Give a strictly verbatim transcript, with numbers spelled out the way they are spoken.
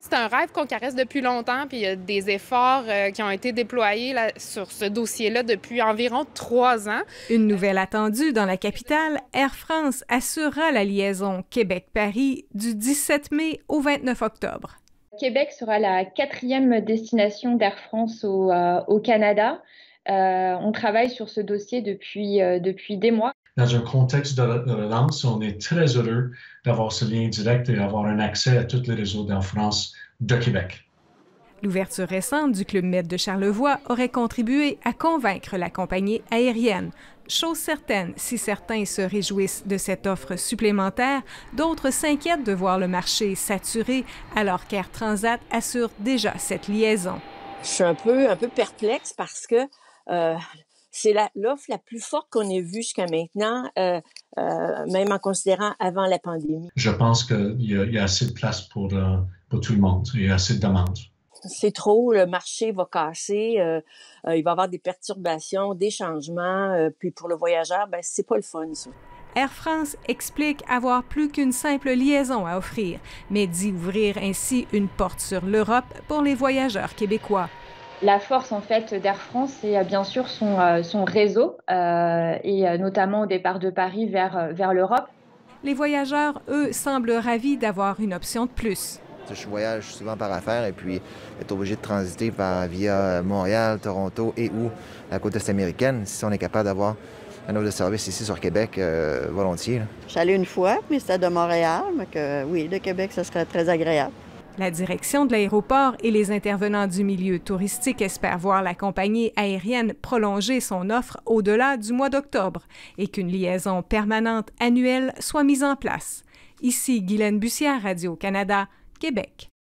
C'est un rêve qu'on caresse depuis longtemps, puis il y a des efforts euh, qui ont été déployés là, sur ce dossier-là depuis environ trois ans. Une nouvelle attendue dans la capitale, Air France assurera la liaison Québec-Paris du dix-sept mai au vingt-neuf octobre. Québec sera la quatrième destination d'Air France au, euh, au Canada. Euh, on travaille sur ce dossier depuis, euh, depuis des mois. Dans un contexte de relance, on est très heureux d'avoir ce lien direct et d'avoir un accès à tous les réseaux d'Air France de Québec. L'ouverture récente du Club Med de Charlevoix aurait contribué à convaincre la compagnie aérienne. Chose certaine, si certains se réjouissent de cette offre supplémentaire, d'autres s'inquiètent de voir le marché saturé alors qu'Air Transat assure déjà cette liaison. Je suis un peu, un peu perplexe parce que euh, c'est l'offre la, la plus forte qu'on ait vue jusqu'à maintenant, euh, euh, même en considérant avant la pandémie. Je pense qu'il y, y a assez de place pour, euh, pour tout le monde. Il y a assez de demandes. C'est trop, le marché va casser, euh, euh, il va y avoir des perturbations, des changements, euh, puis pour le voyageur, ben c'est pas le fun, ça. Air France explique avoir plus qu'une simple liaison à offrir, mais dit ouvrir ainsi une porte sur l'Europe pour les voyageurs québécois. La force en fait d'Air France, c'est bien sûr son, euh, son réseau, euh, et euh, notamment au départ de Paris vers, vers l'Europe. Les voyageurs, eux, semblent ravis d'avoir une option de plus. Je voyage souvent par affaires et puis être obligé de transiter par, via Montréal, Toronto et ou la côte est américaine. Si on est capable d'avoir un offre de service ici sur Québec, euh, volontiers. Je suis allée une fois, mais c'était de Montréal, mais que oui, de Québec, ça serait très agréable. La direction de l'aéroport et les intervenants du milieu touristique espèrent voir la compagnie aérienne prolonger son offre au-delà du mois d'octobre et qu'une liaison permanente annuelle soit mise en place. Ici Guylaine Bussière, Radio-Canada, Québec.